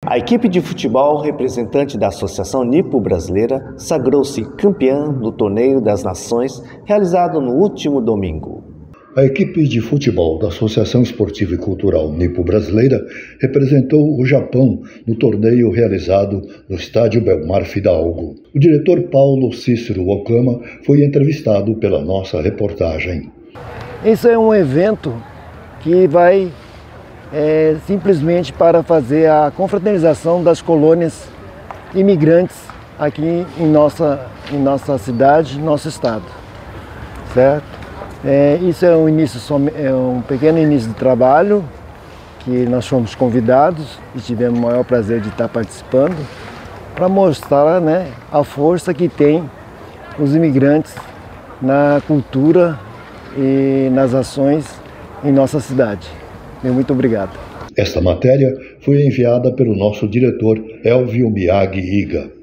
A equipe de futebol representante da Associação Nipo-Brasileira sagrou-se campeã do Torneio das Nações, realizado no último domingo. A equipe de futebol da Associação Esportiva e Cultural Nipo-Brasileira representou o Japão no torneio realizado no Estádio Belmar Fidalgo. O diretor Paulo Cícero Okama foi entrevistado pela nossa reportagem. Isso é um evento que vai simplesmente para fazer a confraternização das colônias imigrantes aqui em nossa cidade, nosso estado, certo? Isso é um pequeno início de trabalho que nós fomos convidados e tivemos o maior prazer de estar participando para mostrar, a força que tem os imigrantes na cultura e nas ações em nossa cidade. Muito obrigado. Esta matéria foi enviada pelo nosso diretor Elvio Miyagi Iga.